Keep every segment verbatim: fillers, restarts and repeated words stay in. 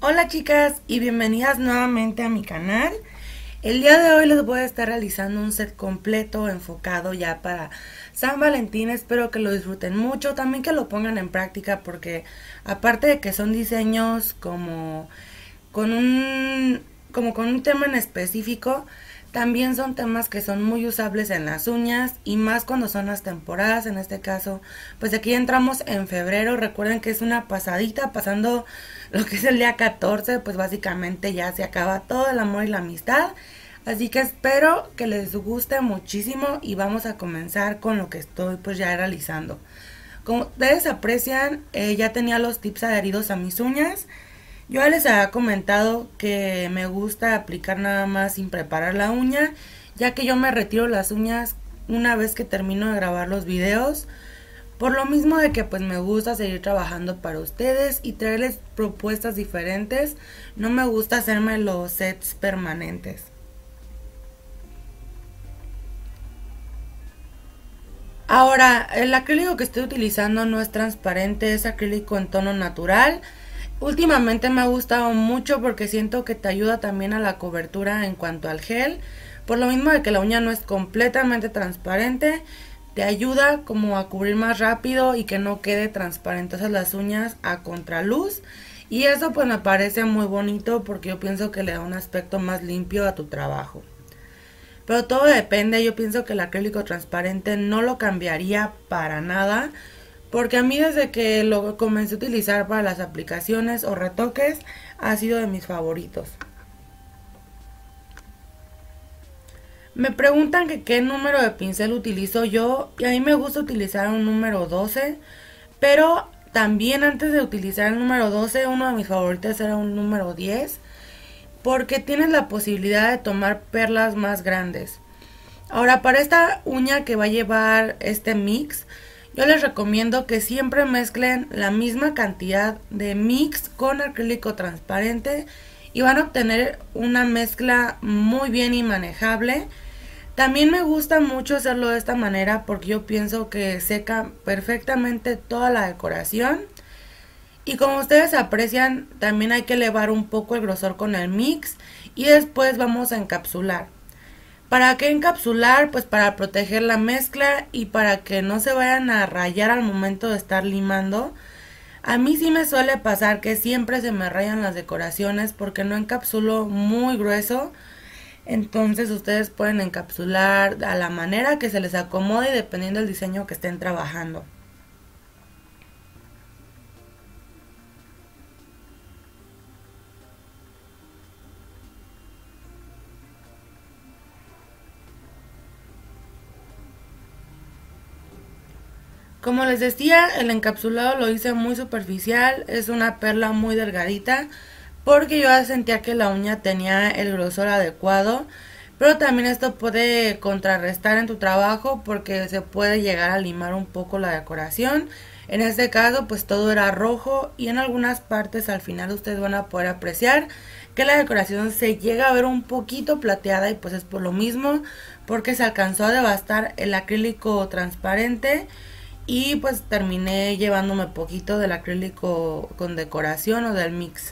Hola chicas y bienvenidas nuevamente a mi canal. El día de hoy les voy a estar realizando un set completo enfocado ya para San Valentín. Espero que lo disfruten mucho, también que lo pongan en práctica porque aparte de que son diseños como con un como con un tema en específico, también son temas que son muy usables en las uñas y más cuando son las temporadas. En este caso, pues aquí entramos en febrero. Recuerden que es una pasadita, pasando lo que es el día catorce, pues básicamente ya se acaba todo el amor y la amistad. Así que espero que les guste muchísimo y vamos a comenzar con lo que estoy pues ya realizando. Como ustedes aprecian, eh, ya tenía los tips adheridos a mis uñas. Yo ya les había comentado que me gusta aplicar nada más sin preparar la uña, ya que yo me retiro las uñas una vez que termino de grabar los videos. Por lo mismo de que pues me gusta seguir trabajando para ustedes y traerles propuestas diferentes, no me gusta hacerme los sets permanentes. Ahora, el acrílico que estoy utilizando no es transparente, es acrílico en tono natural. Últimamente me ha gustado mucho porque siento que te ayuda también a la cobertura en cuanto al gel. Por lo mismo de que la uña no es completamente transparente, te ayuda como a cubrir más rápido y que no quede transparentosas las uñas a contraluz. Y eso pues me parece muy bonito porque yo pienso que le da un aspecto más limpio a tu trabajo. Pero todo depende, yo pienso que el acrílico transparente no lo cambiaría para nada, porque a mí desde que lo comencé a utilizar para las aplicaciones o retoques ha sido de mis favoritos. Me preguntan que qué número de pincel utilizo yo y a mí me gusta utilizar un número doce, pero también antes de utilizar el número doce uno de mis favoritos era un número diez porque tienes la posibilidad de tomar perlas más grandes. Ahora, para esta uña que va a llevar este mix, yo les recomiendo que siempre mezclen la misma cantidad de mix con acrílico transparente y van a obtener una mezcla muy bien y manejable. También me gusta mucho hacerlo de esta manera porque yo pienso que seca perfectamente toda la decoración. Y como ustedes aprecian, también hay que elevar un poco el grosor con el mix y después vamos a encapsular. ¿Para qué encapsular? Pues para proteger la mezcla y para que no se vayan a rayar al momento de estar limando. A mí sí me suele pasar que siempre se me rayan las decoraciones porque no encapsulo muy grueso. Entonces ustedes pueden encapsular a la manera que se les acomode dependiendo del diseño que estén trabajando. Como les decía, el encapsulado lo hice muy superficial, es una perla muy delgadita, porque yo ya sentía que la uña tenía el grosor adecuado, pero también esto puede contrarrestar en tu trabajo porque se puede llegar a limar un poco la decoración. En este caso pues todo era rojo y en algunas partes al final ustedes van a poder apreciar que la decoración se llega a ver un poquito plateada y pues es por lo mismo porque se alcanzó a devastar el acrílico transparente y pues terminé llevándome poquito del acrílico con decoración o del mix.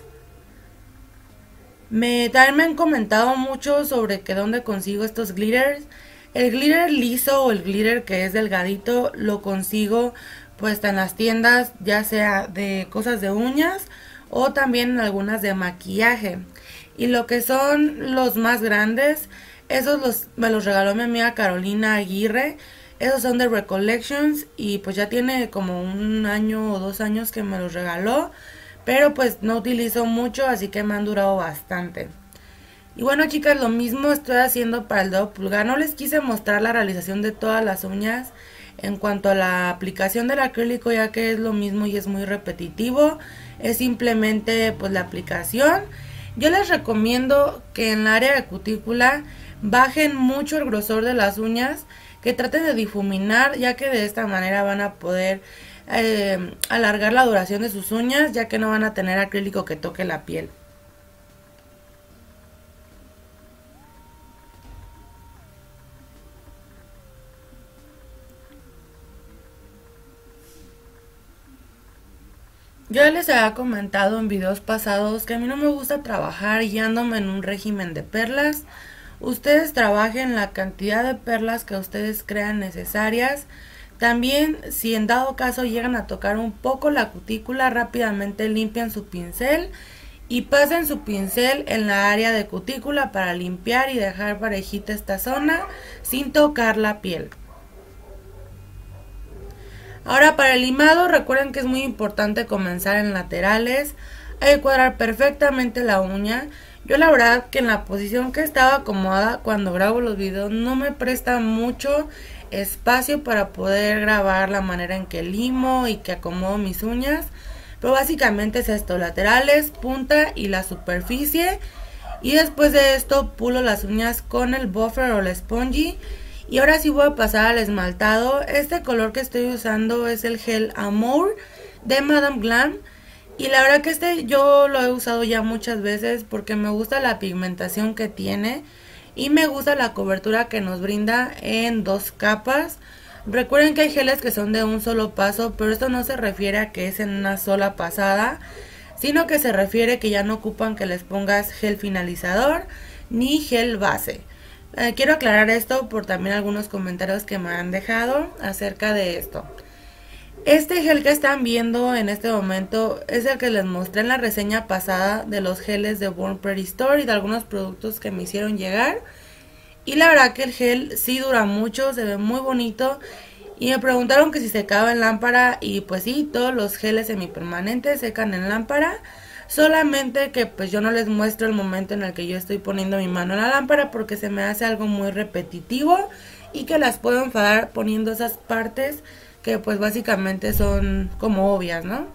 Me, también me han comentado mucho sobre que dónde consigo estos glitters. El glitter liso o el glitter que es delgadito lo consigo pues en las tiendas, ya sea de cosas de uñas o también en algunas de maquillaje. Y lo que son los más grandes, esos los, me los regaló mi amiga Carolina Aguirre. Esos son de Recollections y pues ya tiene como un año o dos años que me los regaló. Pero pues no utilizo mucho, así que me han durado bastante. Y bueno chicas, lo mismo estoy haciendo para el dedo pulgar. No les quise mostrar la realización de todas las uñas en cuanto a la aplicación del acrílico, ya que es lo mismo y es muy repetitivo. Es simplemente pues la aplicación. Yo les recomiendo que en el área de cutícula bajen mucho el grosor de las uñas, que traten de difuminar, ya que de esta manera van a poder eh, alargar la duración de sus uñas, ya que no van a tener acrílico que toque la piel. Yo ya les había comentado en videos pasados que a mí no me gusta trabajar guiándome en un régimen de perlas. Ustedes trabajen la cantidad de perlas que ustedes crean necesarias. También, si en dado caso llegan a tocar un poco la cutícula, rápidamente limpian su pincel y pasen su pincel en la área de cutícula para limpiar y dejar parejita esta zona sin tocar la piel. Ahora, para el limado, recuerden que es muy importante comenzar en laterales. Hay que cuadrar perfectamente la uña. Yo la verdad que en la posición que estaba acomodada cuando grabo los videos no me presta mucho espacio para poder grabar la manera en que limo y que acomodo mis uñas. Pero básicamente es esto: laterales, punta y la superficie. Y después de esto pulo las uñas con el buffer o la spongy. Y ahora sí voy a pasar al esmaltado. Este color que estoy usando es el gel Amour de Madame Glam. Y la verdad que este yo lo he usado ya muchas veces porque me gusta la pigmentación que tiene. Y me gusta la cobertura que nos brinda en dos capas. Recuerden que hay geles que son de un solo paso, pero esto no se refiere a que es en una sola pasada, sino que se refiere que ya no ocupan que les pongas gel finalizador ni gel base. Eh, quiero aclarar esto por también algunos comentarios que me han dejado acerca de esto. Este gel que están viendo en este momento es el que les mostré en la reseña pasada de los geles de Born Pretty Store y de algunos productos que me hicieron llegar. Y la verdad que el gel sí dura mucho, se ve muy bonito. Y me preguntaron que si secaba en lámpara, y pues sí, todos los geles semipermanentes secan en lámpara. Solamente que pues yo no les muestro el momento en el que yo estoy poniendo mi mano en la lámpara porque se me hace algo muy repetitivo y que las puedo enfadar poniendo esas partes que pues básicamente son como obvias, ¿no?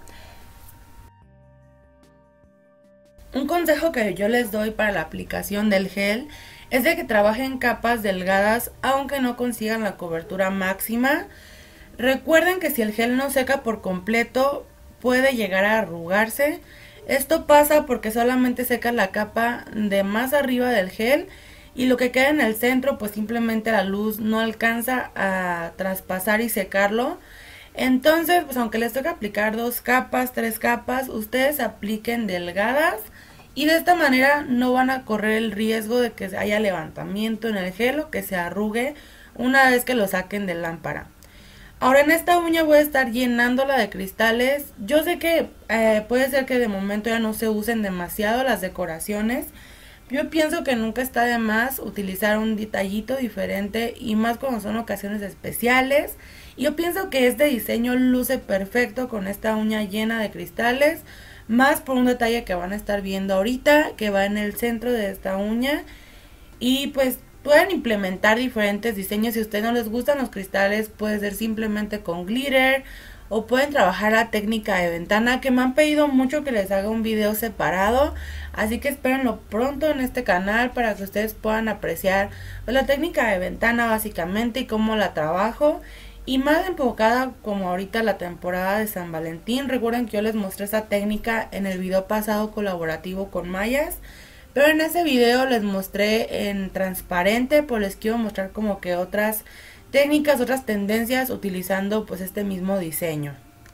Un consejo que yo les doy para la aplicación del gel es de que trabajen capas delgadas aunque no consigan la cobertura máxima. Recuerden que si el gel no seca por completo puede llegar a arrugarse. Esto pasa porque solamente seca la capa de más arriba del gel y lo que queda en el centro pues simplemente la luz no alcanza a traspasar y secarlo. Entonces pues aunque les toque aplicar dos capas, tres capas, ustedes apliquen delgadas y de esta manera no van a correr el riesgo de que haya levantamiento en el gel o que se arrugue una vez que lo saquen de lámpara. Ahora en esta uña voy a estar llenándola de cristales. Yo sé que eh, puede ser que de momento ya no se usen demasiado las decoraciones. Yo pienso que nunca está de más utilizar un detallito diferente y más cuando son ocasiones especiales. Yo pienso que este diseño luce perfecto con esta uña llena de cristales. Más por un detalle que van a estar viendo ahorita, que va en el centro de esta uña. Y pues pueden implementar diferentes diseños. Si a ustedes no les gustan los cristales, puede ser simplemente con glitter. O pueden trabajar la técnica de ventana, que me han pedido mucho que les haga un video separado. Así que espérenlo pronto en este canal para que ustedes puedan apreciar pues, la técnica de ventana básicamente y cómo la trabajo. Y más enfocada como ahorita la temporada de San Valentín. Recuerden que yo les mostré esa técnica en el video pasado colaborativo con Mayas. Pero en ese video les mostré en transparente, pues les quiero mostrar como que otras técnicas, otras tendencias utilizando pues este mismo diseño.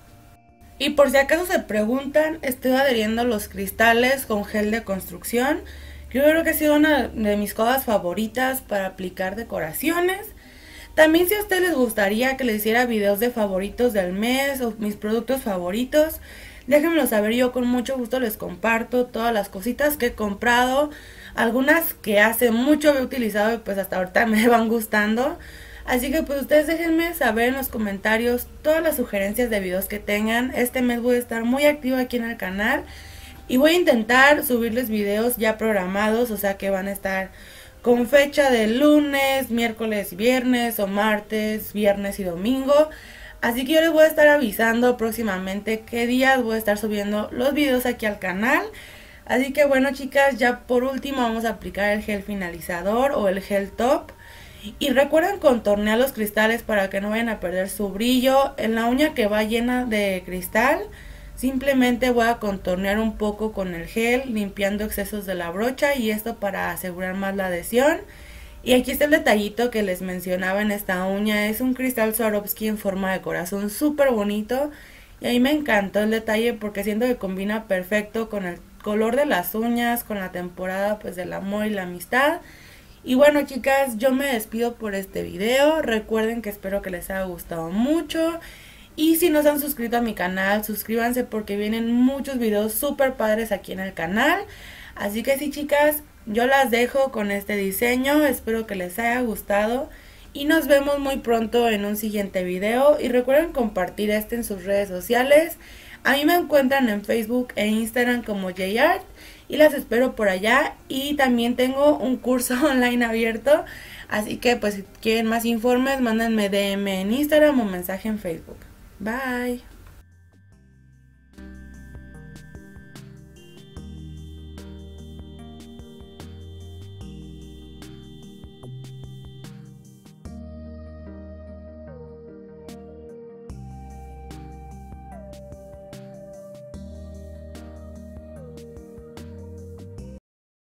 Y por si acaso se preguntan, estoy adheriendo los cristales con gel de construcción. Yo creo que ha sido una de mis cosas favoritas para aplicar decoraciones. También si a ustedes les gustaría que les hiciera videos de favoritos del mes o mis productos favoritos, déjenmelo saber, yo con mucho gusto les comparto todas las cositas que he comprado. Algunas que hace mucho he utilizado y pues hasta ahorita me van gustando. Así que pues ustedes déjenme saber en los comentarios todas las sugerencias de videos que tengan. Este mes voy a estar muy activa aquí en el canal y voy a intentar subirles videos ya programados, o sea que van a estar con fecha de lunes, miércoles, viernes o martes, viernes y domingo. Así que yo les voy a estar avisando próximamente qué días voy a estar subiendo los videos aquí al canal. Así que bueno chicas, ya por último vamos a aplicar el gel finalizador o el gel top. Y recuerden contornear los cristales para que no vayan a perder su brillo. En la uña que va llena de cristal, simplemente voy a contornear un poco con el gel, limpiando excesos de la brocha, y esto para asegurar más la adhesión. Y aquí está el detallito que les mencionaba en esta uña. Es un cristal Swarovski en forma de corazón súper bonito. Y ahí me encantó el detalle porque siento que combina perfecto con el color de las uñas, con la temporada pues del amor y la amistad. Y bueno chicas, yo me despido por este video. Recuerden que espero que les haya gustado mucho. Y si no se han suscrito a mi canal, suscríbanse porque vienen muchos videos súper padres aquí en el canal. Así que sí chicas, yo las dejo con este diseño. Espero que les haya gustado. Y nos vemos muy pronto en un siguiente video. Y recuerden compartir este en sus redes sociales. A mí me encuentran en Facebook e Instagram como Jart. Y las espero por allá. Y también tengo un curso online abierto. Así que pues si quieren más informes, mándenme D M en Instagram o mensaje en Facebook. Bye.